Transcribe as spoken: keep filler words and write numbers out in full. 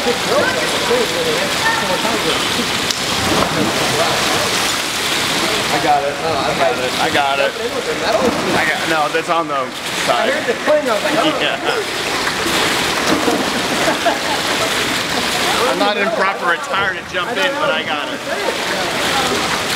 I got it. Oh, I got it. I got it. I got no. That's on the side. I heard the cling. I was like, oh. Yeah. I'm not in proper attire to jump in, but I got it.